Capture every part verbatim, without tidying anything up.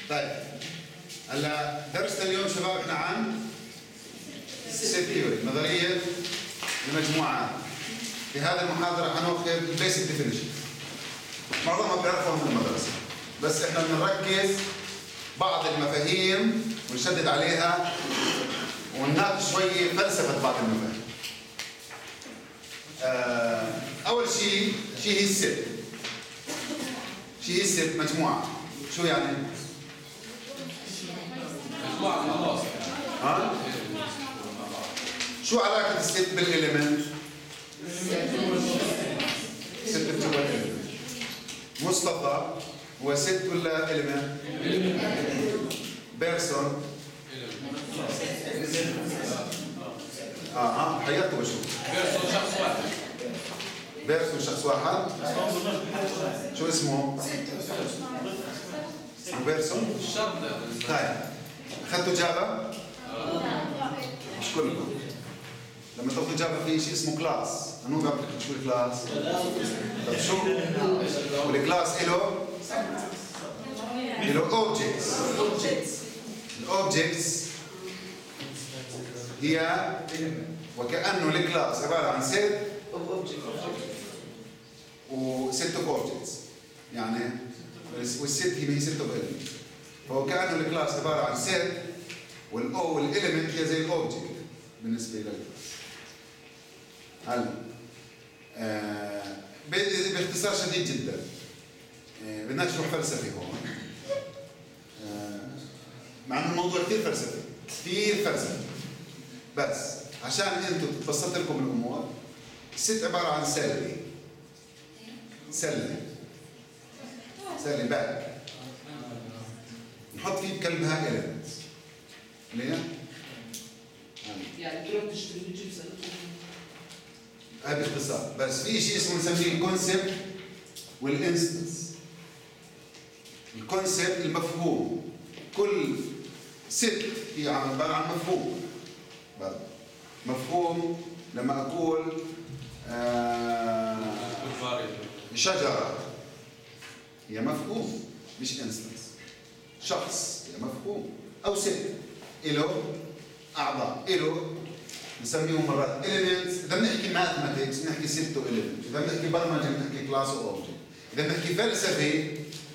طيب هلا درسنا اليوم شباب احنا عن ست ثيوري، نظريه المجموعات. في هذه المحاضره حناخذ البيسك ديفينيشن، معظمها بيعرفوها من المدرسه، بس احنا بنركز بعض المفاهيم ونشدد عليها ونناقش شويه فلسفه بعض المفاهيم. آه اول شيء شيء هي الست. شيء هي الست مجموعه. شو يعني؟ مجموعه من العناصر. ها؟ شو علاقه الست بالاليمنت؟ ست بتجوا الاليمنت. مصطفى هو ست ولا اليمنت؟ بيرسون اه اه حياته وشو؟ بيرسون شخص واحد. بيرسون شخص واحد؟ شو اسمه؟ اسمه بيرسون؟ الشرط. طيب اخذتوا جافا؟ مش كلكم. لما تاخذوا جافا في شيء اسمه كلاس، انا مو بعرف شو الكلاس؟ طيب شو؟ والكلاس له له اوبجكتس. الاوبجكتس هي وكأنه الكلاس عبارة عن ست وست اوبجكتس، يعني والست هي هي ست اوبجكت، فهو كأنه الكلاس عبارة عن ست والاو والاليمنت هي زي الاوبجكت بالنسبة للكلاس. هلا آه باختصار شديد جدا آه بدنا نشرح فلسفي هون، آه مع انه الموضوع كثير فلسفي كثير فلسفي، بس عشان انتم تتبسط لكم الامور. الست عباره عن سله سله سله باك نحط فيه بكلبها اليمنتس ليه؟ يعني تروح تشتري جبسه هاي باختصار. بس في شيء اسمه نسميه الكونسبت والانستنس. الكونسبت المفهوم، كل ست هي عباره عن مفهوم. مفهوم لما اقول آه شجره هي مفهوم مش انستنس. شخص هي مفهوم، او ست له اعضاء له نسميهم مرات elements. اذا بنحكي ماثماتكس بنحكي ست element، اذا بنحكي برمجه بنحكي كلاس او اوبجكت، اذا بنحكي فلسفه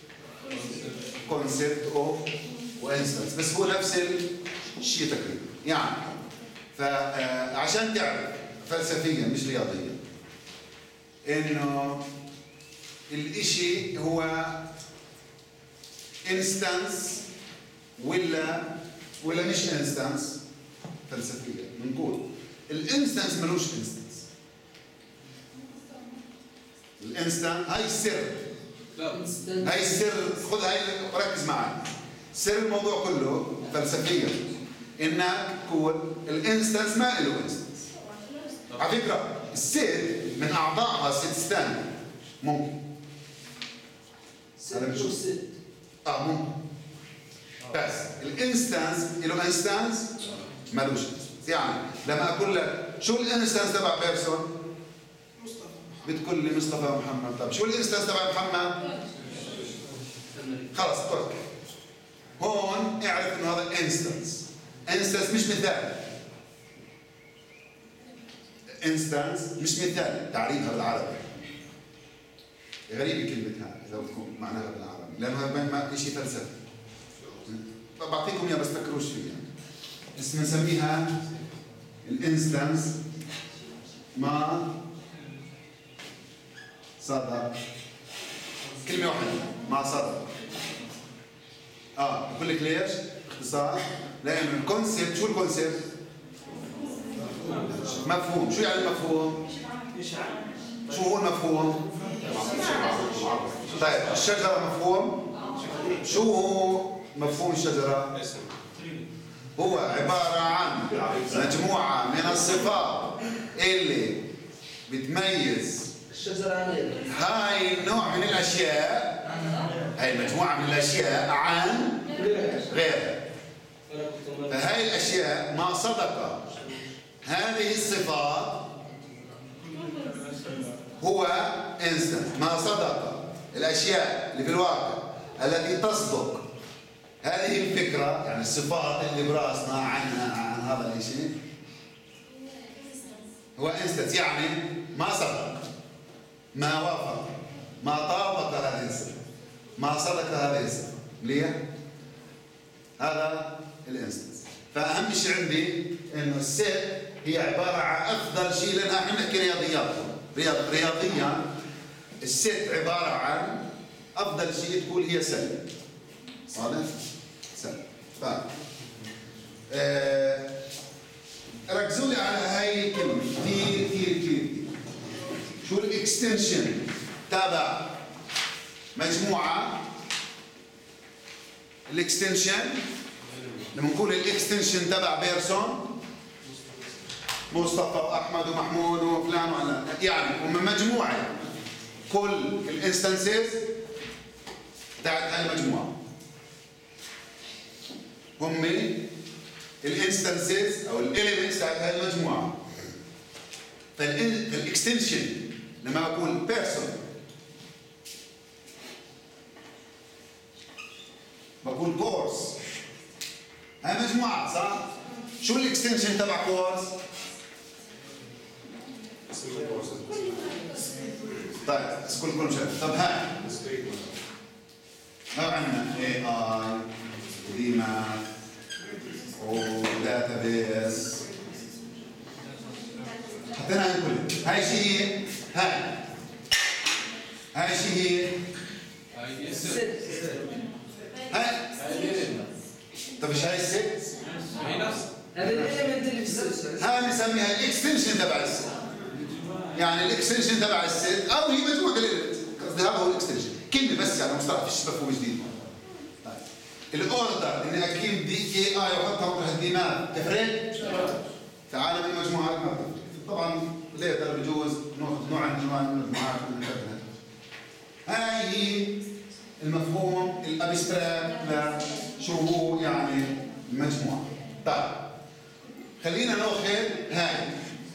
كونسبت او وانستنس، بس هو نفس الشيء تقريبا يعني. فعشان تعرف فلسفيا مش رياضيا انه الاشي هو انستنس ولا ولا مش انستنس، فلسفيا بنقول الانستنس ملوش انستنس. الانستنس هاي السر، هاي السر، خذ هاي وركز معي. سر الموضوع كله فلسفيا انك تقول الانستنس ما له انستنس. على فكره الست من اعضائها ست ستاند ممكن ست وست اه ممكن، بس الانستنس له انستنس مالوش انستنس. يعني لما اقول لك شو الانستنس تبع بيرسون بتقول لي مصطفى محمد. طب شو الانستنس تبع محمد؟ خلص اترك هون، اعرف انه هذا انستنس. انستنس مش مثال، انستنس مش مثال. تعريفها بالعربي غريبه كلمه هاي اذا بدكم معناها بالعربي، لانه هذا ما شيء فلسفي. بعطيكم اياه بس فكروش فيها. اسم نسميها الانستنس ما صدق. كلمه واحده ما صدق. اه بقول لك ليش؟ باختصار لانه الكونسيبت، شو الكونسيبت؟ مفهوم. شو يعني المفهوم؟ شو هو المفهوم؟ طيب الشجره مفهوم؟ شو هو مفهوم الشجره؟ هو عباره عن مجموعه من الصفات اللي بتميز الشجره عن هاي النوع من الاشياء، هاي مجموعه من الاشياء عن غيرها. فهاي الاشياء ما صدق هذه الصفات هو انستنس. ما صدق الاشياء اللي في الواقع التي تصدق هذه الفكرة، يعني الصفات اللي براسنا عنها عن هذا الشيء هو انستنس، يعني ما سبق، ما وافق، ما طابق هذه الصفة، ما صدق هذه الصفة. ليه؟ هذا الانستنس. فأهم شيء عندي إنه الست هي عبارة عن أفضل شيء، لأن احنا بنحكي رياضيات، رياض رياضيا الست عبارة عن أفضل شيء تقول هي سلة. واضح؟ سلة. طيب. آه ركزوا لي على هاي الكلمة كثير كثير كثير. شو الإكستنشن تبع مجموعة؟ الإكستنشن لما نقول الإكستنشن تبع بيرسون، مصطفى وأحمد ومحمود وفلان وعلان، يعني هم مجموعة كل الانستنسز تاعت هاي المجموعة هم الانستنسز او الاليمنتس تاعت هاي المجموعة. فالاكستنشن لما اقول بيرسون بقول كورس، هاي مجموعة صح؟ شو الاكستنشن تبع كورس؟ طيب كل كل شيء. طب هاي ما عندنا اي اي وديمات وداتابيس، حطينا هاي كلها. هاي شيء هي هاي هاي شيء هي هاي. طب ايش هاي الست؟ هي نفس هذا الاليمنت اللي في الست، هاي بنسميها الاكستنشن تبع الست، يعني الاكستنشن تبع الست او هي مجموعه الاليمنت، قصدي هذا هو الاكستنشن، كلمه بس يعني مصطلح فيش مفهوم جديد. طيب الاوردر اني اجيب دي اي اي واحطها مطرح الديمات تفرق؟ في عالم المجموعات ما بتفرق. طبعا ليتر بجوز ناخذ نوع من انواع المجموعات ونفرقها. هاي هي المفهوم الابستراكت لشو هو يعني المجموعه. طيب خلينا ناخذ هاي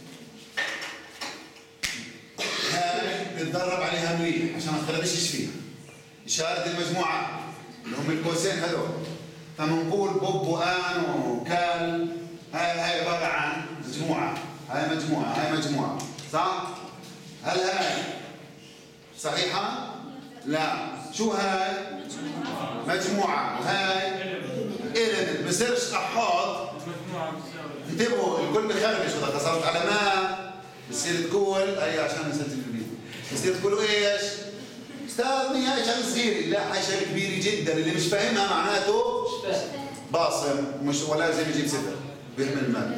هاي نتدرب عليها مليح عشان ما تخربشش فيها. إشارة المجموعة اللي هم القوسين هذول، فبنقول بوب وآن وكال، هاي هاي عبارة عن مجموعة، هاي مجموعة، هاي مجموعة، صح؟ هل هاي صحيحة؟ لا، شو هاي؟ مجموعة، وهاي إلمنت، بصيرش أحط انتبهوا الكل بخربش وإذا قصرت على ما بصير تقول أي عشان نسجل الفيديو، بصير تقولوا إيش؟ أستاذني هاي شغلة صغيرة، لا هاي شغلة كبيرة جدا، اللي مش فاهمها معناته باصم ومش ولا لازم يجيب صفر بيحمل المال.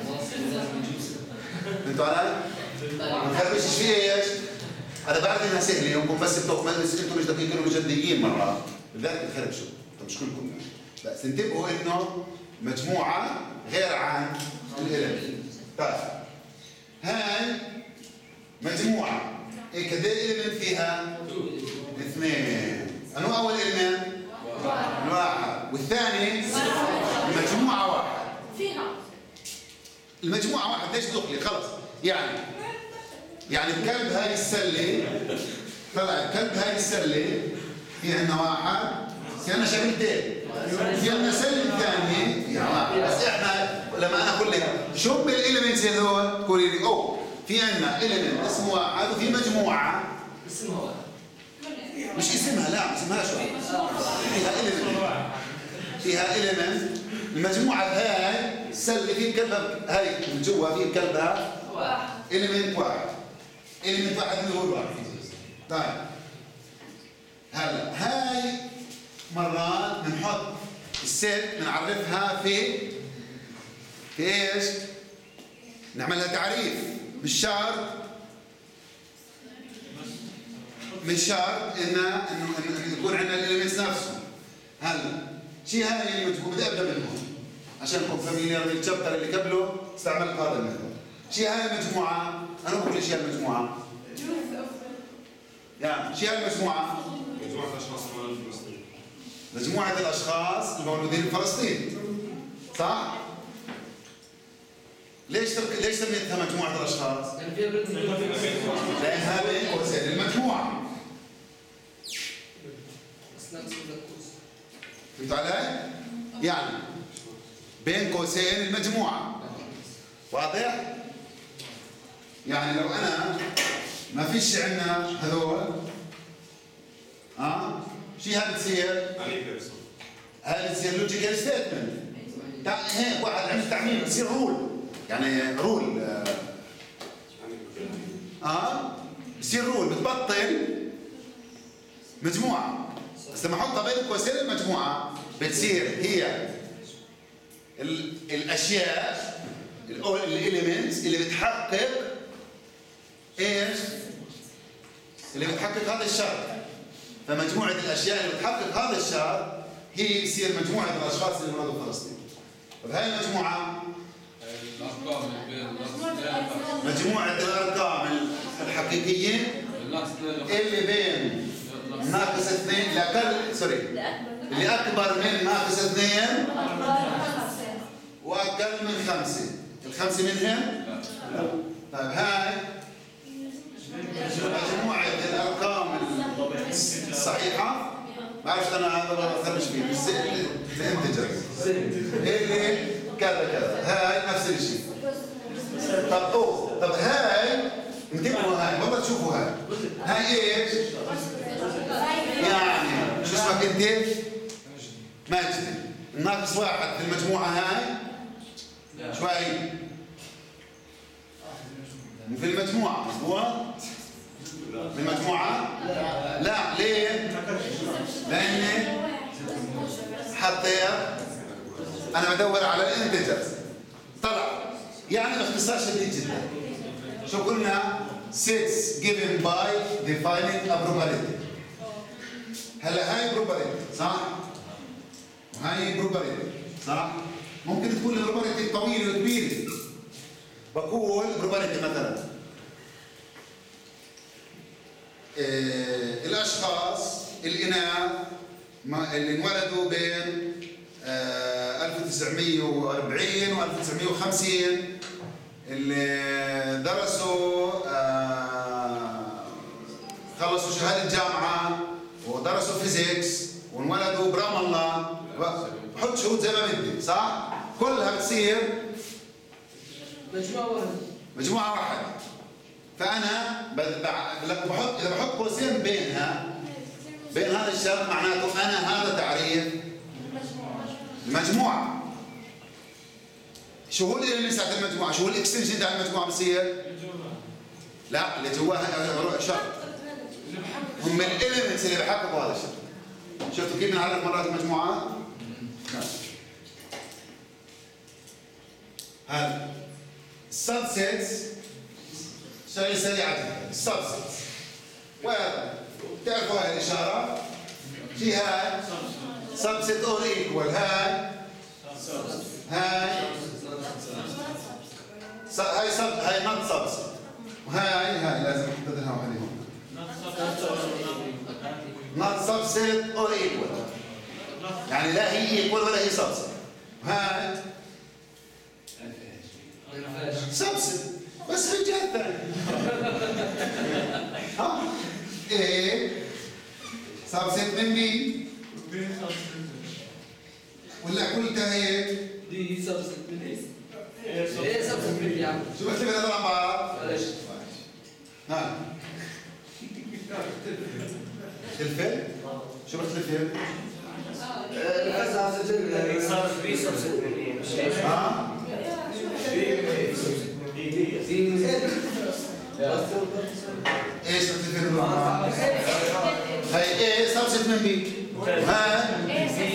انتوا علي؟ ما تخربشش فيه ايش؟ أنا بعرف إنها سهلة يومكم بس بتوقف مجلس أنتم مش دقيقين وجديين مرات، بالذات بتخربشوا، طب مش كلكم بس انتبهوا إنه مجموعة غير عن الإلمنت. طيب هاي مجموعة إيه كده إلمنت فيها؟ اثنين. أنو أول إلمنت؟ الواحد، والثاني المجموعة واحد. فيها المجموعة واحد ليش دخلي خلص يعني يعني الكلب هاي السلة طلع الكلب هاي السلة في عندنا واحد، في عندنا شغلتين، في عندنا سلة ثانية فيها واحد، بس احنا لما انا اقول لك شو بالاليمنتس هذول تقولي لي اوه في عندنا اليمنت اسمه واحد وفي مجموعة اسمها واحد، مش اسمها لا اسمها شو؟ فيها اليمنت فيها اليمنت المجموعة هاي السلة في كلبها هاي من جوا في كلبها واحد اليمنت واحد اليمنت واحد اللي هو الواحد. طيب هلا هاي مرات بنحط الست بنعرفها في في ايش؟ نعملها تعريف، مش شرط مش شرط انه انه يكون عندنا الاليمنتس نفسه. هلا شي هاي المجموعة بدي ابدا منهم عشان نكون فاميليار بالشابتر اللي قبله استعملت هذا الميثود. شي هاي المجموعة انا بقول ليش هي المجموعة؟ يعني شي هاي المجموعة؟ مجموعة أشخاص مولودين في فلسطين. مجموعة الأشخاص المولودين في فلسطين، صح؟ ليش ليش سميتها مجموعة الأشخاص؟ كان فيها بنت لأنها بين قوسين المجموعة. بس نفس الكوس. فهمت علي؟ يعني بين قوسين المجموعة. واضح؟ يعني لو أنا ما فيش عندنا هذول ها شي هذا بتصير؟ هذا بتصير لوجيكال ستيتمنت. هيك واحد عنده تعميم بصير رول، يعني رول اه بصير رول بتبطل مجموعة. بس لما احطها بين قوسين المجموعة بتصير هي ال الاشياء الاليمنتس اللي بتحقق ايش؟ اللي بتحقق هذا الشرط. فمجموعة الاشياء اللي بتحقق هذا الشرط هي بتصير مجموعة الاشخاص اللي مرضوا بفلسطين. طيب هاي المجموعة مجموعة الارقام الحقيقية اللي بين ناقص اثنين لأقل سوري اللي أكبر من ناقص اثنين وأقل من خمسة. الخمسة منهم؟ لا. طيب هاي مجموعة الأرقام الصحيحة. بعرف أنا هذا ما بفهمش فيه بس الانتجر اللي كذا كذا هاي نفس الشيء. طب أوه طب هاي انتبهوا هاي والله تشوفوا هاي هاي ايش؟ يعني شو اسمك انت؟ ماجد. الناقص واحد في المجموعة هاي شوي في المجموعة مظبوط؟ في المجموعة؟ لا ليه؟ لأني حطيت أنا بدور على الانتجرز طلع. يعني باختصار شديد جدا شو قلنا؟ sets given by defining a probability. هلا هاي probability صح؟ وهاي probability صح؟ ممكن تكون البروبابيلتي طويلة وكبيرة. بقول probability مثلا إيه الأشخاص الإناث اللي انولدوا بين ألف وتسعمئة وأربعين و ألف وتسعمئة وخمسين اللي درسوا خلصوا شهادة جامعة ودرسوا فيزيكس وانولدوا برام الله. بحط شهود زي ما بدي صح؟ كلها بتصير مجموعة واحدة مجموعة واحدة. فأنا بحط إذا بحط قوسين بينها بين هذا الشرط معناته أنا هذا تعريف المجموعة. شو هو الإليمنتس تاعت المجموعة؟ شو هو الإكستنشن تاع المجموعة بصير؟ لا اللي جواها شرط. هم الإليمنتس اللي بحققوا هذا الشرط. شفتوا كيف بنعرف مرات المجموعات؟ هذا السبسيتس شيء سريع جدا. السبسيتس وتعرفوا هاي الإشارة؟ في هاي سبسيت أور إيكوال هاي هاي هاي سب هاي نوت سبسيت وهاي هاي لازم نحددها وحدي هون نوت سبسيت أور إيكوال يعني لا هي إيكوال ولا هي سبسيت. هاي سبسيت بس في الجهة الثانية. ها ايه سبسيت من بي ولا قلتها هيك؟ دي سبسيت من ايه؟ ايه سبسيت من بي يا عم؟ شو بكتب هذول عم بعض؟ معلش ها الفيل؟ شو بكتب الفيل؟ بي سبسيت من ايه؟ ها؟ ايش بكتب الفيل؟ هاي ايه سبسيت من بي ها؟ ايه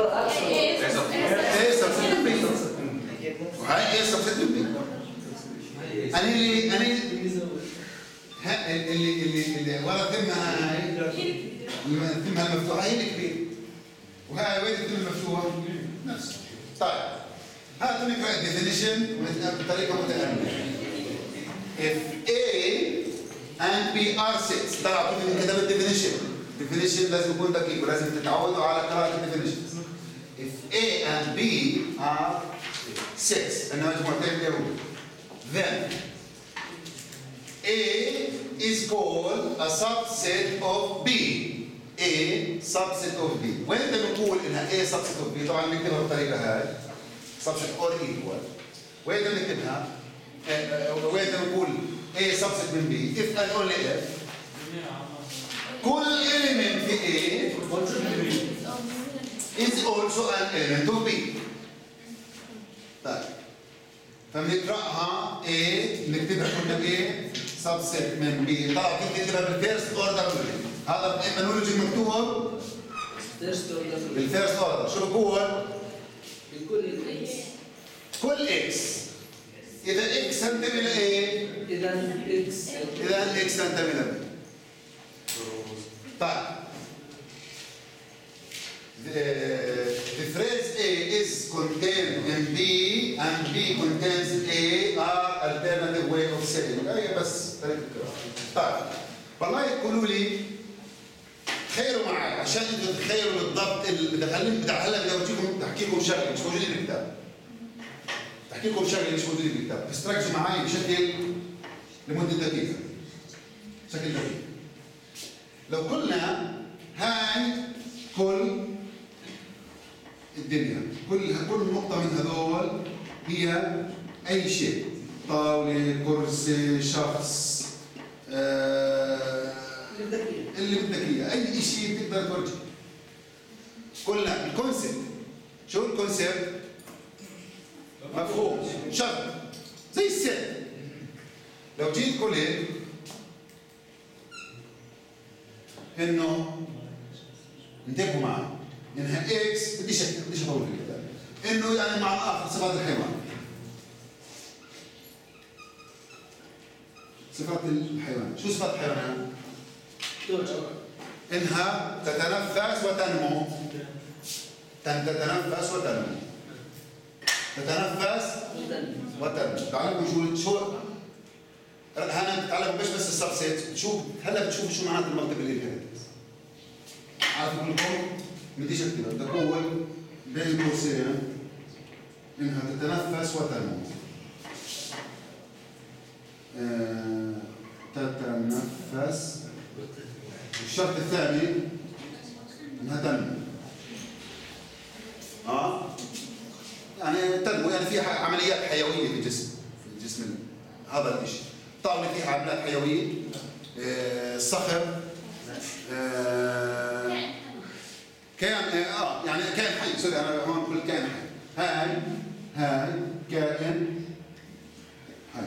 سبسيت من بي وهاي ايه سبسيت من بي. انا اللي انا اللي اللي اللي ورا ثمها هاي ثمها المفتوحه هي الكبيره وهاي وين الثمه المفتوحه؟ نفس. طيب هذا نقرا الديفينيشن بطريقه متأملة. If A and B are sets طبعا كيف كتب الديفينيشن؟ الديفينيشن لازم يكون دقيق ولازم تتعودوا على قراءة الديفينيشن. If A and B are sets أنها مجموعتين اليهود then A is called a subset of B. A subset of B. وين انت بنقول انها A subset of B؟ طبعا بنكتبها بالطريقه هاي subset or equal. وين انت بنكتبها؟ وين انت بنقول A subset من B if and only if كل element في A is also an element of B. طيب فبنقراها A بنكتبها كلها A subset من B. طبعا كنت تكتبها بالفيرست اوردر. هذا ايمانولوجي مكتوب بالفيرست اوردر. شو بقول؟ بكل الاكس كل اكس. اذا اكس تنتمي لايه؟ اذا اكس اذا اكس تنتمي ل B. طيب The, the phrase A is contained in B and B contains A are alternative way of saying. هي بس طريقة القراءة. طيب والله يقولوا لي تخيلوا معي عشان انتوا تتخيلوا بالضبط بدي بدي هلا بدي اورجيكم بحكي لكم شغله مش موجوده بالكتاب. بحكي لكم شغله مش موجوده بالكتاب، بس ركزوا معي بشكل لمده دقيقه. بشكل دقيق. لو قلنا هاي كل الدنيا، كل كل نقطة من هذول هي أي شيء، طاولة، كرسي، شخص، آه اللي بدك إياه، أي شيء بتقدر تورجيه. قلنا الكونسبت، شو الكونسبت؟ مفهوم، شرط، زي الست. لو جيت قلت إنه انتبهوا معي انها اكس بديش بديش اطول في الكتاب انه يعني مع الاخر صفات الحيوان. صفات الحيوان، شو صفات الحيوانات؟ انها تتنفس وتنمو. تتنفس وتنمو. تتنفس وتنمو. تعلموا شو شو هلا بتتعلموا مش بس السبسيت، شو هلا بتشوفوا شو معنات المالتيبل انهيرتنس. عارف اقول لكم بديش اكتبها، بدي اقول بين قوسين انها تتنفس وتنمو. آه، تتنفس. الشرط الثاني انها تنمو. اه يعني تنمو يعني في عمليات حيويه في الجسم، في الجسم هذا الشيء. طاولة فيها عمليات حيويه، آه، صخر، آه، كائن اه يعني كائن حي. سوري انا هون بقول كائن حي. هاي هاي كائن حي.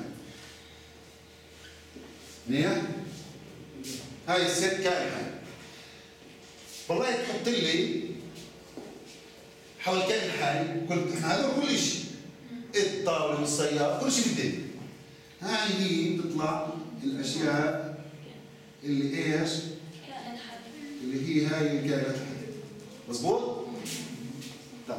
منيح؟ هاي الست كائن حي. والله تحط لي حول كائن حي قلت هذول كل شيء، الطاوله والسياره كل شيء بالدنيا. هاي هي بتطلع الاشياء اللي ايش؟ اللي هي هاي الكائنات الحيه. مظبوط؟ طيب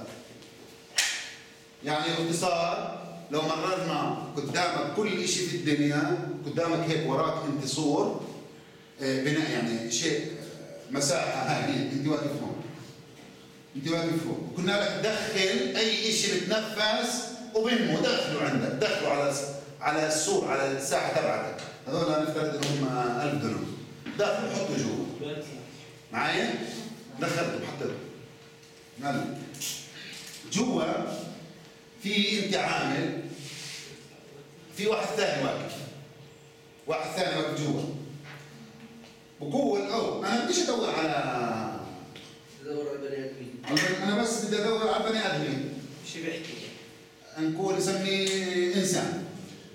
يعني باختصار لو مررنا قدامك كل شيء في الدنيا، قدامك هيك وراك انت صور بناء يعني شيء مساحه هاي انت واقف هون. انت واقف هون، وقلنا لك دخل اي شيء بتنفس وبنمو، دخله عندك، دخله على على السور، على الساحه تبعتك. هذول نفترض انهم ألف دولار. دخل حطه جوا. معايا؟ دخلته حطيته. هلا جوا في انت عامل، في واحد ثاني واقف. واحد ثاني واقف جوا. بقول او انا بديش ادور على تدور على بني ادمين. انا بس بدي ادور على بني ادمين. شو بيحكي؟ نقول نسميه انسان.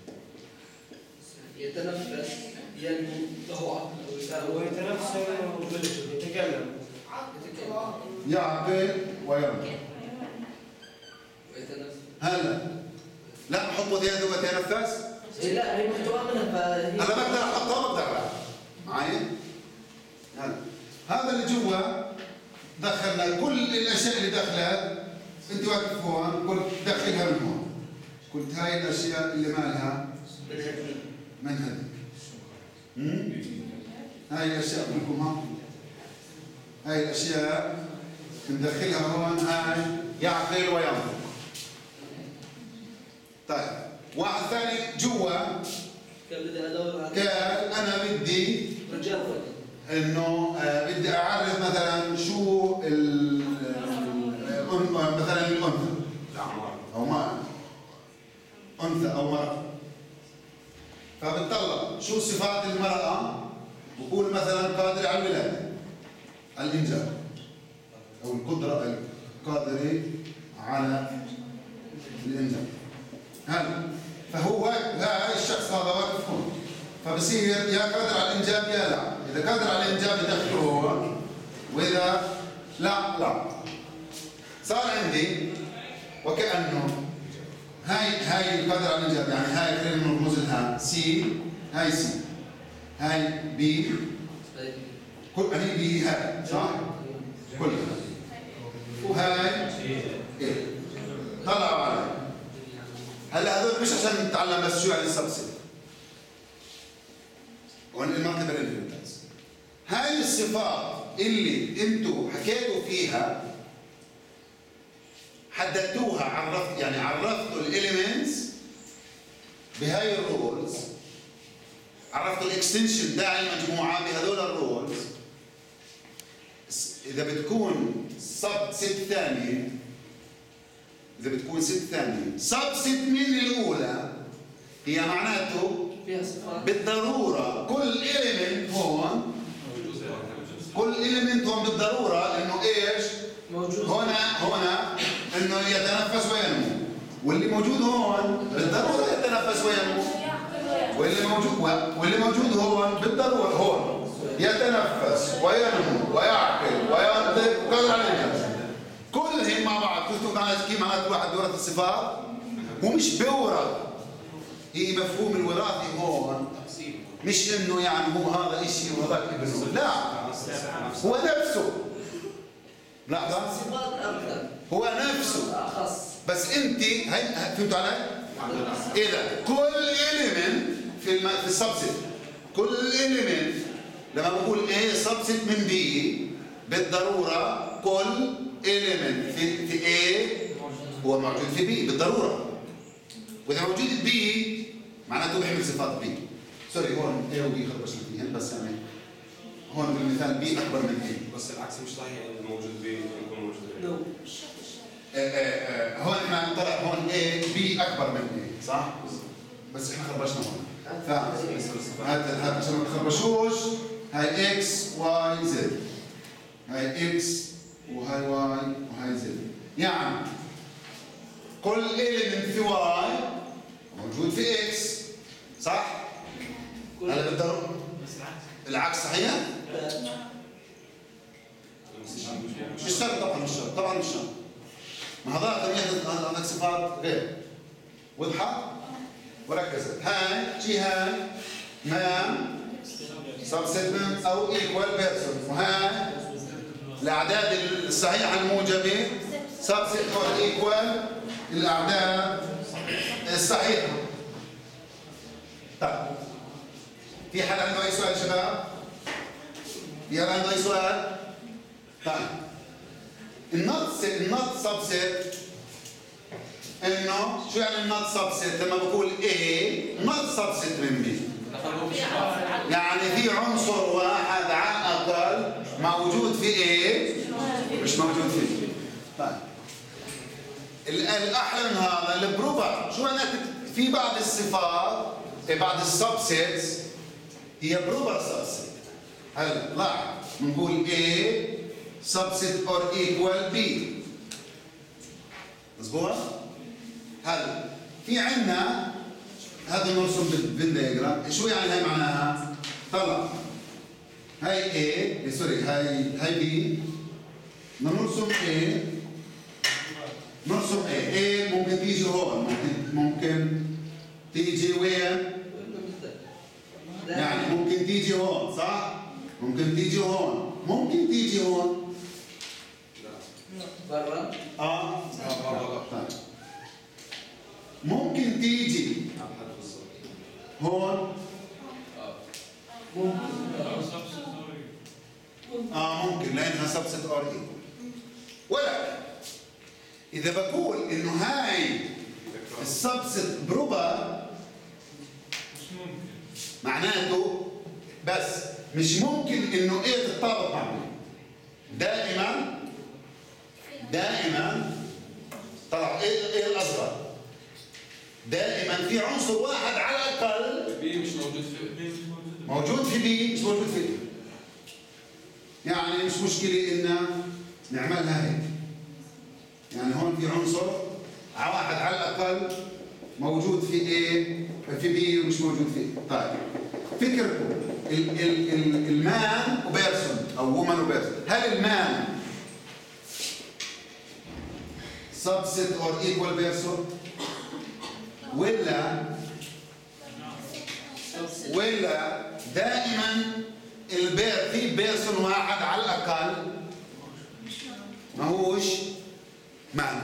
يتنفس، ينمو، له عقل هو يتنفس يتكلم. يعقل وينمو. ويتنفس. هلا لا حطوا يده ويتنفس. إيه لا هي محتوى منها فهي. انا بقدر احطها بقدر لا. معي؟ هلا هذا اللي جوا دخلنا كل الاشياء اللي دخلت. انت واقف هون قلت دخلها من هون. قلت هاي الاشياء اللي مالها من هذه. هاي الاشياء كلكم ها. هاي الاشياء ندخلها هون. هاي يعقل وينطق. طيب واحد ثاني جوا كان بدي ادور على قال انا بدي رجال فقط. انه آه بدي اعرف مثلا شو ال مثلا الانثى او ما انثى او مرأة، فبتطلع شو صفات المرأة، بقول مثلا قادرة على الولادة، على الانجاب، او القدرة القادرة على الانجاب. هلا فهو هاي الشخص هذا واقف هون، فبصير يا قادر على الانجاب يا لا، اذا قادر على الانجاب يدخله هون، واذا لا لا. صار عندي وكانه هاي هاي القادر على الانجاب، يعني هاي خلينا نرمز لها سي، هاي سي، هاي بي، كل هاي بي هاي صح؟ كلها. وهاي ايه طلعوا علي. هلا هذول مش عشان نتعلم بس شو يعني السبسيت. وان المرتبه الانفلتنس. هاي الصفات اللي انتم حكيتوا فيها حددتوها، عرفت يعني عرفتوا الاليمنتس بهاي الرولز، عرفتوا الاكستنشن تاع المجموعه بهذول الرولز. اذا بتكون سب ست ثانيه، اذا بتكون ست ثانيه سب ست من الاولى، هي معناته بالضروره كل اليمنت هون، كل اليمنت هون بالضروره انه ايش؟ موجود هنا هنا انه يتنفس وينمو، واللي موجود هون بالضروره يتنفس وينمو، واللي موجود واللي موجود هون بالضروره هون يتنفس وينمو ويعقل وينطق وقادر على الانجاز. كلهم مع بعض. شفتوا معناته كيف معناته الواحد بيورث الصفات؟ ومش بيورث، هي مفهوم الوراثه هون مش انه يعني هو هذا شيء وهذاك ابنه، لا هو نفسه. لا هو نفسه بس انت هي فهمتوا علي؟ اذا كل اليمنت في الم... في السبسيت، كل اليمنت لما بقول ايه سبسيت من بي بالضروره كل اليمنت في في ايه هو موجود في بي بالضروره، واذا موجود بي معناته بيحمل صفات بي. سوري هون ايه وبي خربشنا فيهن، بس يعني هون بالمثال بي اكبر من ايه، بس العكس مش صحيح انه موجود بي يكون موجود نو. هون احنا طلع هون ايه بي اكبر من ايه صح؟ بس احنا خربشنا هون. ف هذا هذا عشان ما تخربشوش، هاي اكس واي زد، هاي اكس وهاي واي وهاي زد، يعني كل إيلمنت في واي موجود في اكس صح؟ هلا بالضروره العكس صحيح؟ مش شرط طبعا، مش شرط طبعا، مش شرط. ما هذاك يحدث عندك صفات غير واضحه وركزت. هاي جي هاي مان سبسيتمنت او ايكوال بيرسون، وهاي الاعداد الصحيحه الموجبه سبسيت اور ايكوال الاعداد الصحيحه. طيب في حد عنده اي سؤال شباب؟ في حد عنده اي سؤال؟ طيب النوت النوت سبسيت انه شو يعني النوت سبسيت؟ لما بقول A نوت سبسيت من B، يعني في عنصر واحد على الاقل موجود في A مش موجود في B. طيب الاحلى من هذا البروبر، شو معناته؟ في بعض الصفات بعض السبسيتس هي بروبر سبسيت. هلا لاحظ بنقول A سبسيت اور ايكوال B، مظبوط؟ هلا في عندنا هذا نرسم بالفين دايجرام، شو يعني هاي معناها؟ طلع هاي A سوري هاي هاي B، نرسم A نرسم A A ممكن تيجي هون، ممكن ممكن تيجي وين؟ يعني ممكن تيجي هون صح؟ ممكن تيجي هون، ممكن تيجي هون برا اه طيب ممكن تيجي هون اه ممكن لانها سبسيت اور ايكوال. ولكن اذا بقول انه هاي السبسيت بروبر معناته بس مش ممكن انه ايه تتطابق مع بي. دائما دائما طلع ايه ايه الاصغر؟ دائما في عنصر واحد على الاقل بي مش موجود في موجود في بي مش موجود في ايه. يعني مش مشكله ان نعملها هيك. يعني هون في عنصر واحد على الاقل موجود في ايه في بي ومش موجود في ايه. طيب فكركم ال ال ال المان وبيرسون او وومن وبيرسون، هل المان subset or equal person ولا ولا دائما البير في بيرسون واحد على الاقل ما هوش معنى.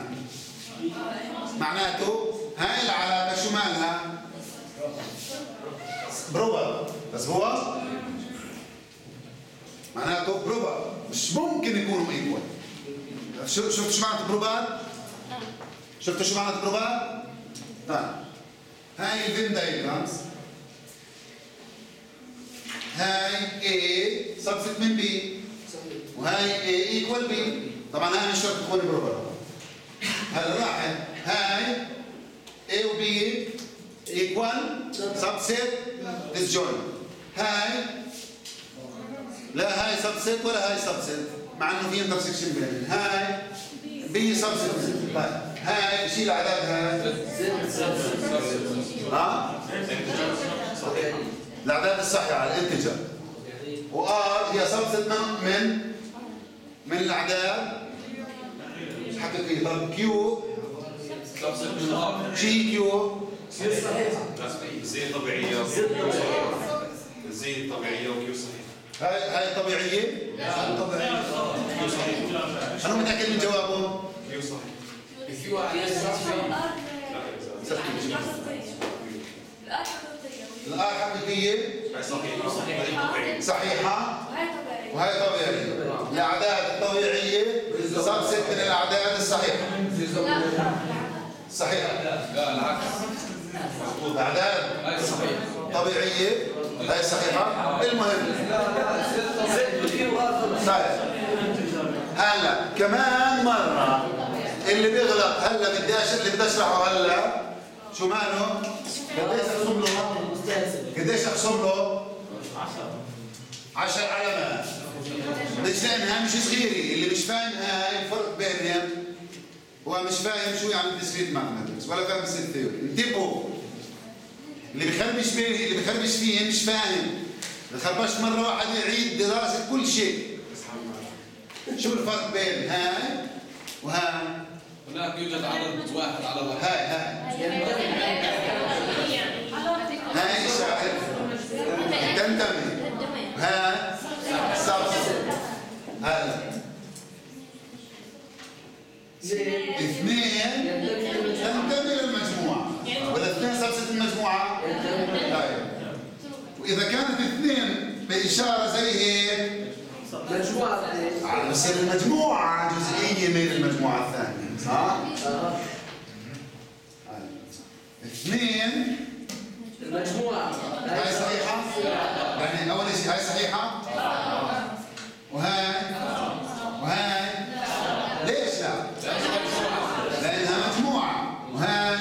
معناته هاي العلامه شو مالها؟ بروبر. بس هو معناته بروبر مش ممكن يكونوا ايكوال. شفتوا شو معنى بروبر؟ شفتوا شو معنى بروبر؟ طيب هاي الفين دايجرامز، هاي A سبست من B وهاي A ايكوال B. طبعا هاي مش شرط تكون بروبر. هلا لاحظ هاي A و B ايكوال سبست ديسجوين. هاي لا هاي سبست ولا هاي سبست مع انه في انترسكشن بينهم. هاي B سبست. طيب هاي شيل الاعداد هاي ها الاعداد الصحيحه على الانتجر، وآر هي سبست من من من الاعداد الحقيقيه. طب كيو سبست من ار شي كيو زي طبيعية زي طبيعية وكيو صحيح. هاي هاي طبيعيه. كيو صحيح. انا متاكد من جوابه. كيو صحيح. كيو على الآر حقيقيه هاي صحيحة. هاي طبيعية. صحيحه وهي طبيعيه. الاعداد الطبيعيه سبست من الاعداد الصحيحه. صحيحه. لا العكس. الاعداد هاي صحيح. طبيعيه هاي صحيحه. المهم صحيح. هلا كمان مره اللي بيغلط هلا بدي أش... اللي بدي اشرحه هلا شو ماله؟ قديش اخصم له؟ قديش اخصم له؟ عشر علامات. ليش؟ لانها مش صغيره. اللي مش فاهم هاي الفرق بينهم هو مش فاهم شو يعني ديسكريت ماثماتكس ولا فاهم السيت ثيوري. انتبهوا، اللي بخربش بيه اللي بخربش فيه مش فاهم. بخربش مره واحده يعيد دراسه كل شيء. شو الفرق بين هاي وهاي؟ هناك يوجد عدد واحد على واحد. هاي هاي هاي شاعر تنتمي. هاي سبست. هلا اثنين تنتمي للمجموعة ولا اثنين سبست المجموعة؟ طيب وإذا كانت اثنين بإشارة زي هيك مجموعة بصير المجموعة جزئية من المجموعة الثانية صح؟ اثنين المجموعة هاي صحيحة؟ يعني أول شيء هاي صحيحة؟ وهاي وهاي ليش لا؟ لأنها مجموعة. وهاي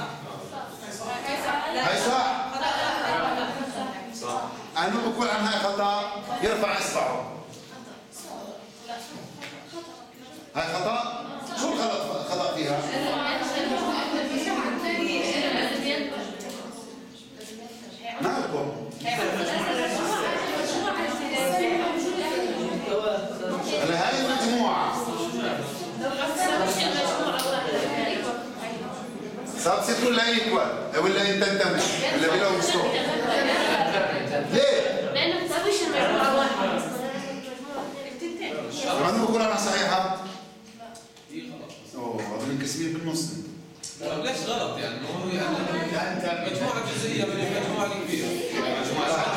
هاي صح؟ صح. أنا بقول عن هاي خطأ يرفع إصبعه. هاي خطأ؟ شو الغلط خطأ فيها؟ مالكم؟ هلا هاي المجموعة سبست ولا ايكوال ولا انت تنتمي ولا بلا مستوى؟ ليه؟ لأنه ما تسويش المجموعة واحدة. كمان بقول انا صحيحة؟ دي غلط. اوه هذول منقسمين بالنص. طب ليش غلط يعني؟ هو يعني مجموعة جزئية من المجموعة الكبيرة. مجموعة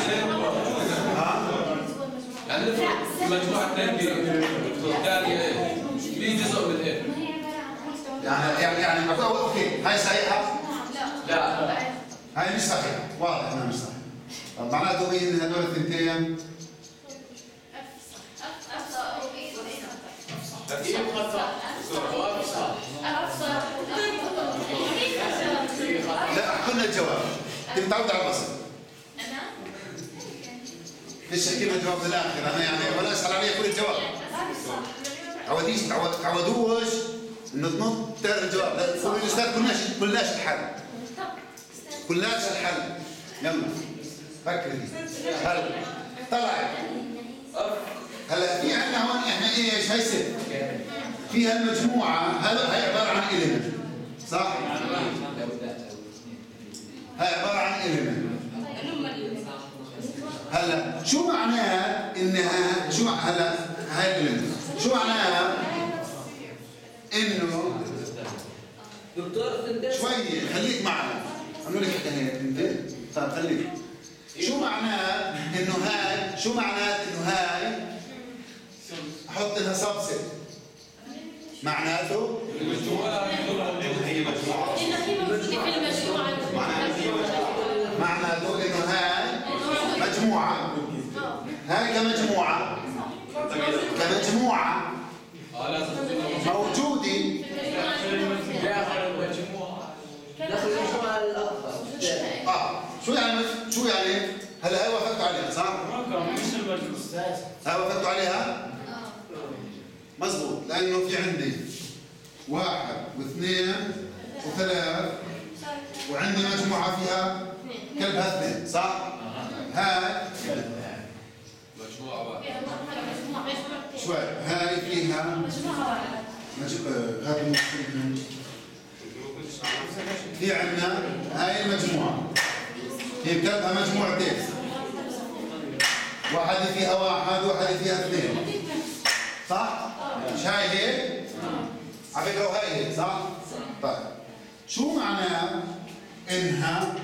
يعني المجموعة اثنين بي والثانية ايه؟ بي جزء من ايه؟ يعني يعني يعني اوكي هاي صحيحة؟ لا. هاي مش صحيحة، واضح انها مش صحيحة. طب معناته مين هدول الثنتين؟ لا قلنا الجواب. انت متعود على البصر. ليش احكي لنا الجواب بالاخر؟ انا يعني ولا اسال عليه كل الجواب. تعوديش تعودوش انه تنط تعرف الجواب، لا تقولوا لي استاذ كلناش كلناش الحل. كلناش الحل. يلا فكري. هلا طلعت. هلا في عندنا هون احنا ايش؟ هي ست. في هالمجموعة هذا هي عبارة عن إيليمنت. صح؟ هي عبارة عن إيليمنت. هلا شو معناها انها شو هلا هاي الإيليمنت؟ شو معناها؟ انه دكتور شوية خليك معنا. عملوا لك حكاية انت؟ طيب خليك. شو معناه انه هاي شو معناه انه هاي احط لها سبسيت؟ معناته المجموعة هي مجموعة معناته انه هاي مجموعة. هاي كمجموعة كمجموعة موجودة داخل المجموعة الأكبر. اه شو يعني شو يعني هلا هاي وافقتوا عليها صح؟ هاي وافقتوا عليها؟ مزبوط لانه في عندي واحد واثنين وثلاث وعندي مجموعة فيها كلبها اثنين صح؟ هاي مجموعة واحدة. شوي هاي فيها مجموعة هذه في عندنا هاي المجموعة هي كلبها مجموعتين، واحدة فيها واحد وواحدة فيها اثنين صح؟ مش هاي هيك؟ على فكرة وهاي هيك صح؟ طيب شو معناه انها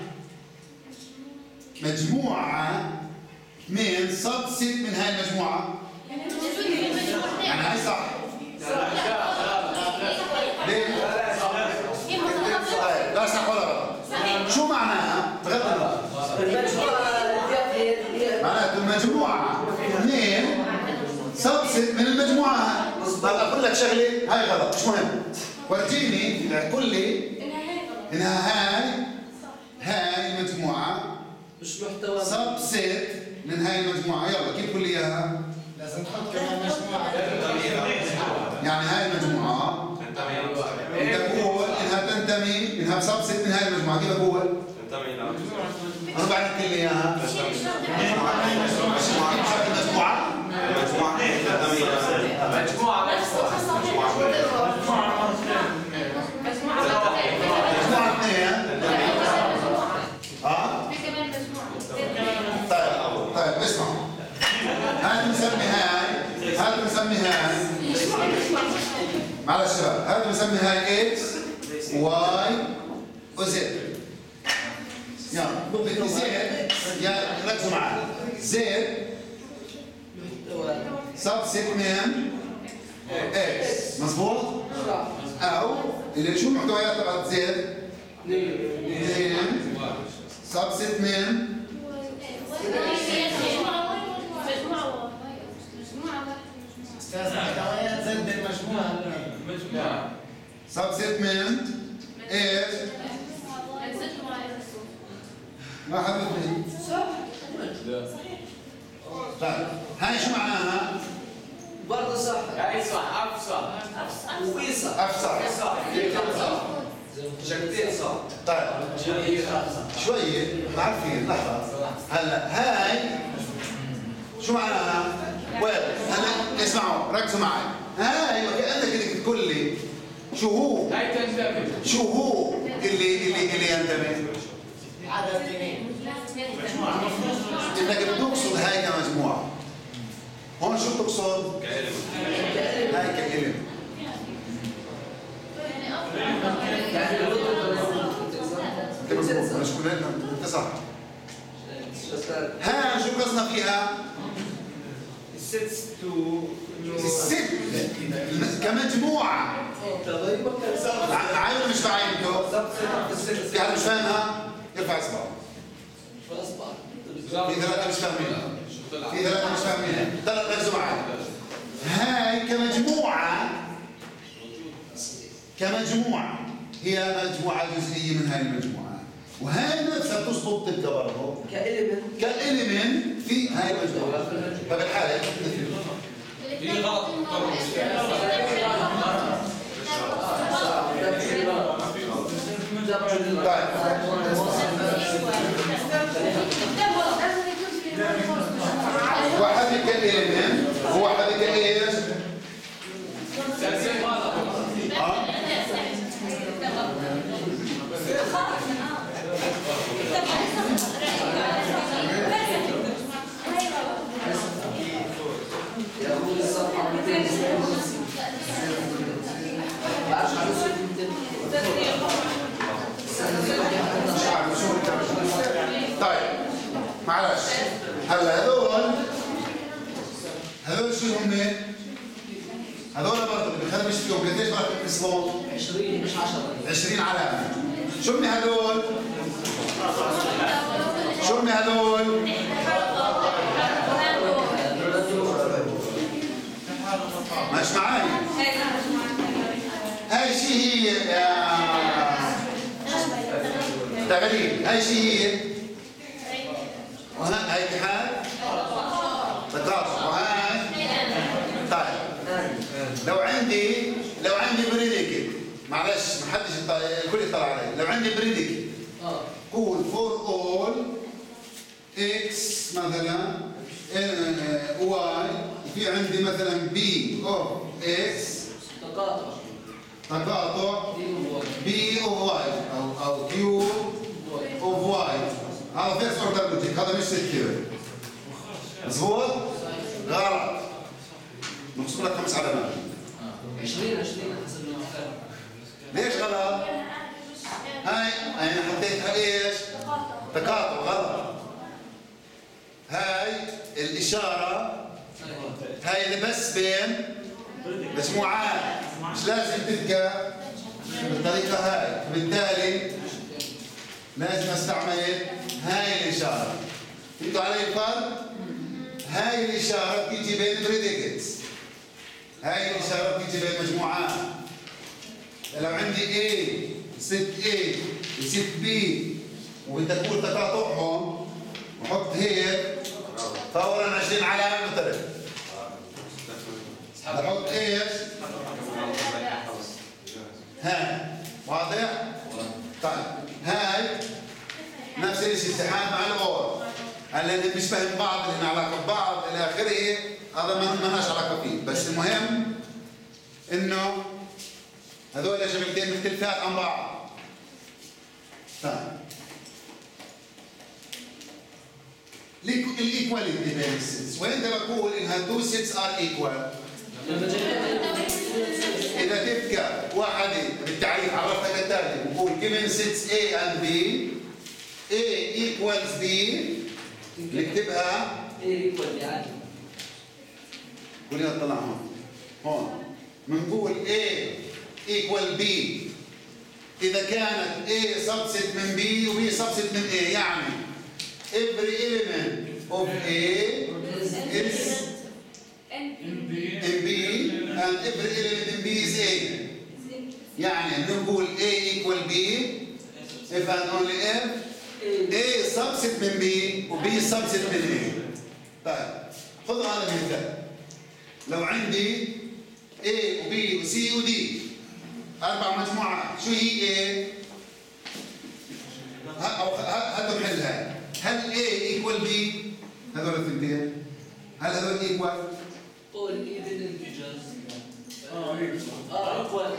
مجموعة اثنين سبست من هاي المجموعة؟ يعني هاي صح. ليه؟ لا صح ولا غلط؟ شو معناها؟ بغض النظر. معناته المجموعة اثنين سبست من المجموعة. طب اقول لك شغلة هاي غلط مش مهم. ورجيني قول لي انها هاي هاي مجموعة مش محتوى سبست من هاي المجموعة. يلا كيف تقول لي اياها؟ لازم تحط كمان مجموعة. يعني هاي المجموعة انت تقول انها تنتمي انها سبست من هاي المجموعة. كيف اقول؟ انا بعد لك لي اياها. مجموعة مجموعة اثنين. اه طيب طيب اسمعوا هذا بنسمي هاي هذا بنسمي هاي معلش شباب هذا بنسمي هاي اكس واي وزد. يلا بدي زد يا ركزوا معي زد سبست من اكس مظبوط؟ او اللي شو محتويات تبعت زد؟ اثنين سبست من استاذ محتويات زد المجموعة. مجموعة. سبست من ايش؟ واحد واثنين. طيب هاي شو معناها؟ برضه صح. هاي صح أفصح. وي صح. افصح. صح. شكلين صح. طيب شوية عارفين لحظة هلا هاي شو معناها؟ وين؟ هلا اسمعوا ركزوا معي. هاي وكأنك بدك تقول لي شو هو؟ هاي تنتمي. شو هو اللي اللي اللي ينتمي؟ عدد اثنين. انك بتقصد هاي كمجموعة. هون شو بتقصد؟ هاي كإلم. مش كلنا انت صح. ها شو قصدنا فيها؟ الست تو الست كمجموعة. عايز مش فاهمته؟ في حد مش فاهمها؟ يرفع اصبعه. في ثلاثة مش فاهمين. في ثلاثة مش فاهمين. ثلاث ركزوا معي. هاي كمجموعة كمجموعة هي مجموعة جزئية من هاي المجموعة، وهاي نفسها تزبط تبقى برضه كإلمنت كإلمنت في هاي المجموعة. فبالحالة هي غلط. واحد كإلمنت وواحد كإيش؟ طيب معلش هلا هذول هذول شو هم؟ هذول برضه اللي بخربش فيهم قديش برضه بيصلون؟ عشرين مش عشرة. عشرين علامة. شو هم هذول؟ شو هم هذول؟ مش معي؟ هاي شي هي تغليب، هاي شي هي وها هاي اتحاد تقاطع وهاي. طيب لو عندي لو عندي بريديكت، معلش ما حدش الكل يطلع علي، لو عندي بريديكت قول فور اول اكس مثلا واي، وفي عندي مثلا بي اوف اكس تقاطع تقاطع بي اوف واي او او كيو اوف واي. هذا فيرست اوردر لوجيك، هذا مش سكيور. مظبوط؟ غلط. نقسم لك خمس علامات. عشرين عشرين حسب المختار. ليش غلط؟ هاي انا حطيتها ايش؟ تقاطع. غلط. هاي الاشاره هاي اللي بس بين مجموعات، مش لازم تبقى بالطريقه هاي، فبالتالي لازم استعمل هاي الاشاره. فهمتوا علي الفرق؟ هاي الاشاره بتيجي بين بريديكتس، هاي الاشاره بتيجي بين مجموعات. لو عندي A ست A وست B وبدي اقول تقاطعهم وحط هيك فورا عشرين علامه مثلا بحط ايش؟ هاي واضح؟ طيب هاي نفس الشيء اتحاد مع الاور، هلا مش فاهم بعض، لنا علاقه ببعض الى اخره، هذا ما لناش علاقه فيه، بس المهم انه هذول شغلتين مختلفات عن بعض. طيب الايكواليتي بين السيتس، وين بدي بقول انها تو سيتس ار ايكوال؟ اذا تبقى واحده بالتعريف عرفتها كالتالي، بقول given sets A and B A equals B، نكتبها A equal يعني قولي اطلع هون هون بنقول A equal B اذا كانت A subset من B و B subset من A، يعني every element of A is in B and every element in B is A. يعني نقول A equal B if and only if A subset من B و B subset من A. طيب خذوا هذا المثال، لو عندي A و B و C و D أربع مجموعات، شو هي A؟ أو هاتوا نحلها. هل A equal B؟ هذول الثنتين هل هذول equal؟ all even integers. اه equal.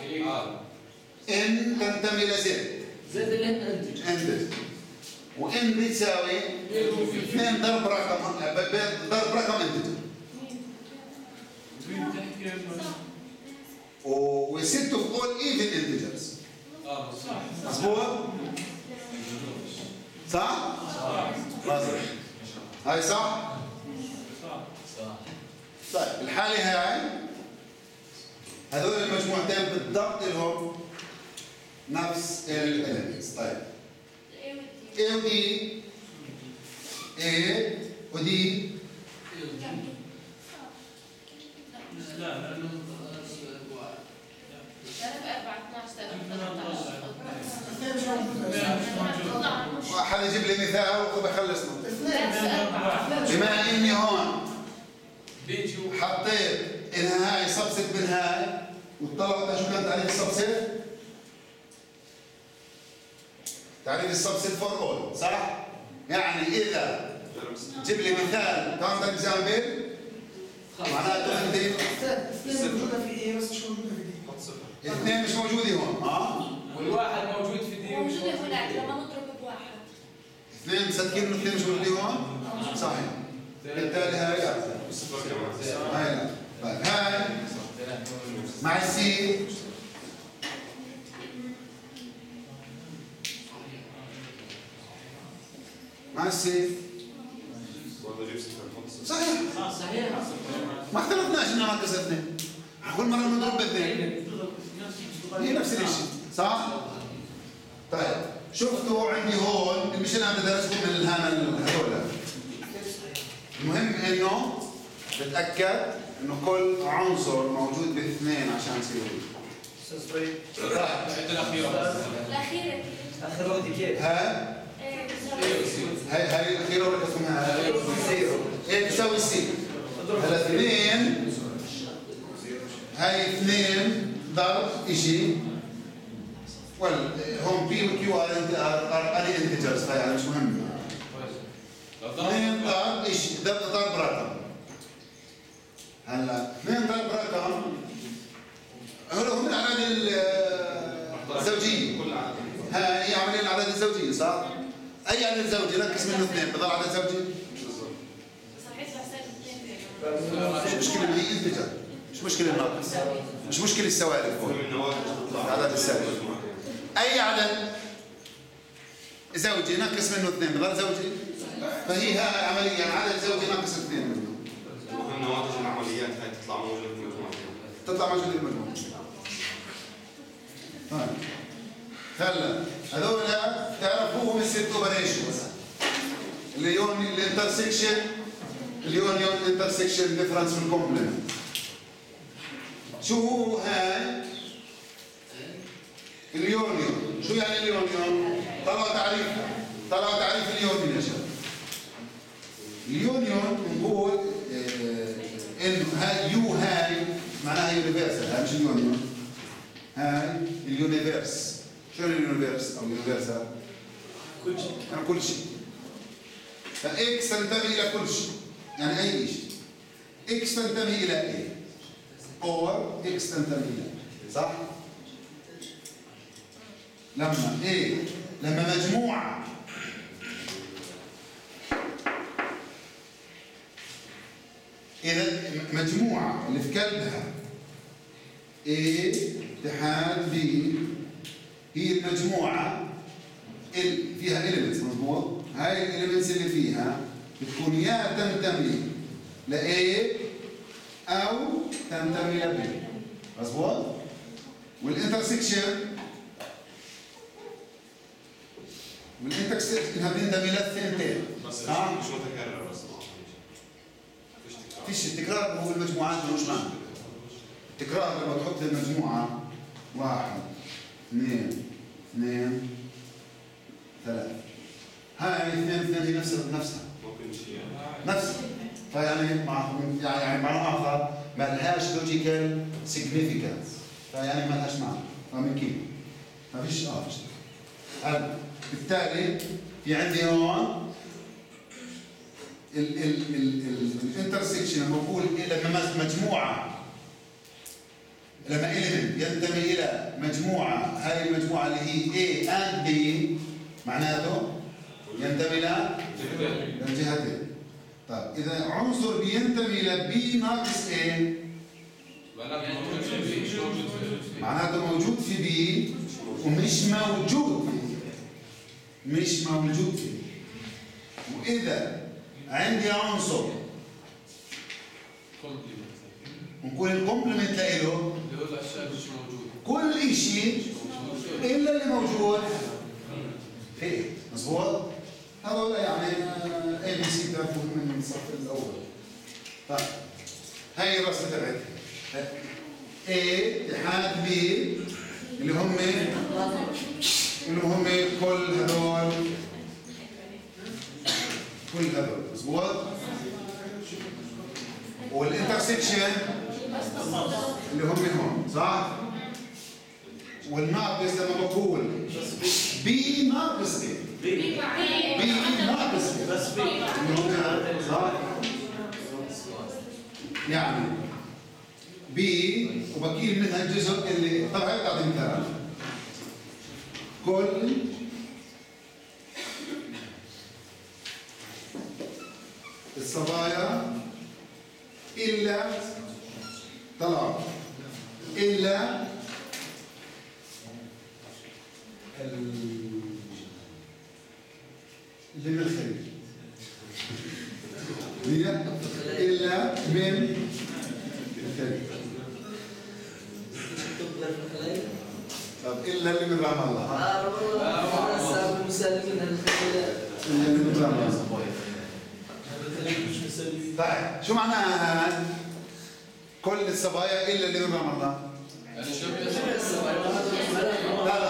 N تنتمي إلى Z. Z اللي هن integer. انتج. وN بتساوي اثنين ضرب رقم ضرب رقم انتج. وست of all even integers. مظبوط؟ صح؟ صح. هاي صح؟ طيب الحالة هاي هذول المجموعتين بالضبط لهم نفس الاليمنتس. طيب A و D A ودي لا لانه واحد يجيب لي مثال وبخلصنا. بما اني هون حطيت انها هاي سبست من هاي والطلبه شو كان تعريف السبست؟ تعريف السبست فور اول صح؟ يعني اذا جيب لي مثال كاونتر اكزامبل معناته عندي اثنين موجودة في ايه بس مش موجودة في دي. اثنين مش موجودين هون اه والواحد موجود في دي موجودة هناك لما نضرب بواحد. اثنين مصدقين انه اثنين مش موجودين هون؟ صحيح. بالتالي هاي لا. هاي لا. طيب هاي مع السي مع السي صحيح. صحيح ما اختلفناش انه ناقص اثنين. كل مرة بنضرب باثنين. هي نفس الشيء صح؟ طيب شفتوا عندي هون مش انا بدي ادرسكم من الهان هذول. المهم انه بتاكد انه كل عنصر موجود باثنين عشان يصير استاذ طيب. الاخيره الأخيرة اخر واحدة كيف؟ ها إيه هاي هاي الاخيره ولا اسمها زيرو. ايه تساوي سي. هلا اثنين هاي اثنين ضرب شيء وال هون بي وكيو ار ار انتجرز فيعني مش مهم. اثنين ضرب شيء ضرب رقم. هلا اثنين ضرب رقم هو هم الاعداد الزوجيه. هاي هي عمليه الاعداد الزوجيه صح؟ اي عدد زوجي نقص منه اثنين بضل عدد زوجي؟ صحيح بحسب اثنين. مش مشكله ما هي انتجر مش مشكله الناقص مش مشكله السوالف هون العدد السالب. اي عدد زوجي نقص منه اثنين بضل زوجي؟ فهي هاي عمليا عدد زوجي ناقص اثنين منه. المهم نواتج العمليات هاي تطلع موجوده في المجموعه. تطلع موجوده في المجموعه. طيب هلا هذول تعرفوهم الست اوبريشنز اللي هون الانترسكشن اليونيون انترسكشن ديفرنس والكومبلمنت. شو هاي؟ اليونيون. شو يعني اليونيون؟ طلعوا تعريفها. طلعوا تعريف اليونيون يا شباب. اليونيون نقول اه انه هاي يو هاي معناها يونيفرسال. هاي مش اليونيون. هاي اليونيفرس. شو اليونيفرس او يونيفرسال؟ كل شيء. يعني كل شيء. فاكس تنتمي الى كل شيء. يعني اي شيء. اكس تنتمي الى ايه؟ اور اكس تنتمي الى صح؟ لما ايه؟ لما مجموعه اذا مجموعه اللي في كلبها A اتحاد B هي المجموعه اللي فيها elements مضبوط؟ هاي الاليمنتس اللي فيها بتكون يا تنتمي ل A او تنتمي ل B مضبوط؟ والانترسكشن والانترسكشن انها بتنتمي للثنتين بس ها؟ مش متكرر بس فيش التكرار هو المجموعات ملوش معنى. التكرار لما تحط المجموعة واحد اثنين اثنين ثلاثة هاي اثنين اثنين هي نفسها بنفسها ممكن شيء نفسها فيعني مع يعني معنى آخر ما لهاش لوجيكال سيجنيفيكانس فيعني ما لهاش معنى فاهمين كيف؟ ما فيش اه فيش هلا بالتالي في عندي هون الانترسكشن لما بقول لما مجموعه لما element ينتمي الى مجموعه هاي المجموعه اللي هي A and B معناته ينتمي الى الجهتين. طيب اذا عنصر بينتمي الى B ناقص A معناته موجود في B ومش موجود فيه مش موجود فيه. واذا عندي عنصر ونقول الكومبلمنت له اللي هو الاشياء اللي مش موجوده كل شيء الا اللي موجود فيه مظبوط؟ هذول يعني اي بي سي بتعرفوا من الصف الاول. طيب هاي الرسمه تبعتها A اتحاد B اللي هم اللي هم كل هذول كل هذول مضبوط. والانترسكشن اللي هم هون صح؟ والناقص لما بقول بي ناقص ايه؟ بي ناقص ايه؟ بس بي صح؟ يعني بي وبكيل منها الجزء اللي طبعا هيك اعطي مثال كل الصبايا الا طلع الا اللي من الخليج هي الا من الخليج. طب الا اللي من رام الله اه والله المسالمين اللي من رام الله. طيب شو معناها كل الصبايا الا اللي من رام الله؟ يعني شو لا لا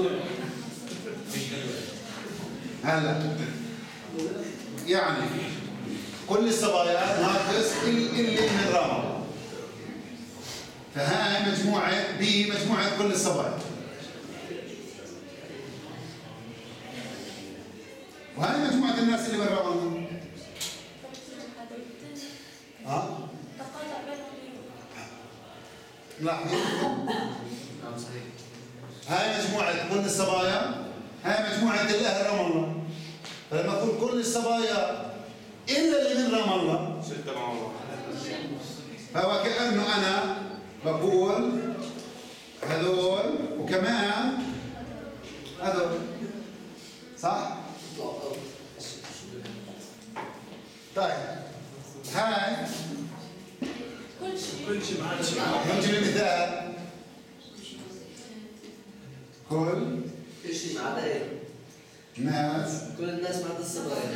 هلا يعني كل الصبايا ناقص اللي من رام. فهاي مجموعة بي مجموعة كل الصبايا. وهاي مجموعة الناس اللي من رام. ها؟ لاحظين؟ هاي مجموعة كل الصبايا، هاي مجموعة الأهل رام الله. فلما أقول كل الصبايا إلا اللي من رام الله ستة مع الله. فهو كأنه أنا بقول هذول وكمان هذول صح؟ طيب هاي كل شيء كل شيء معنا نجيب المثال كل كل شيء ما عدا ايه؟ ناس كل الناس ما عدا الصبايا.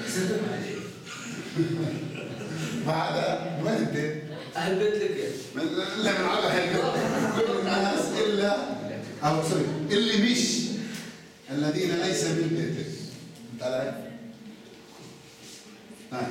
ما عدا وين انت؟ اهل بيت لك لا من عدا هيك كل الناس الا او سوري اللي مش الذين ليس من بيتك. فهمت علي؟ طيب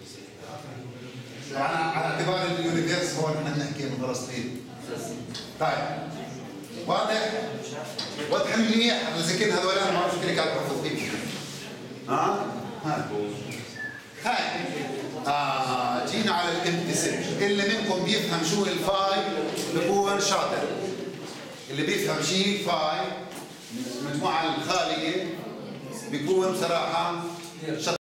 طبعا على اعتبار اليونيفيرس هو نحن بنحكي من فلسطين. طيب واضح؟ واضح منيح اذا كنت هذول انا ما بعرف كيف قاعد بحفظ فيهم. ها؟ ها هاي آه جينا على الامتسك. اللي منكم بيفهم شو الفاي بكون شاطر. اللي بيفهم شيء الفاي المجموعة الخالية بيكون بصراحة شاطر.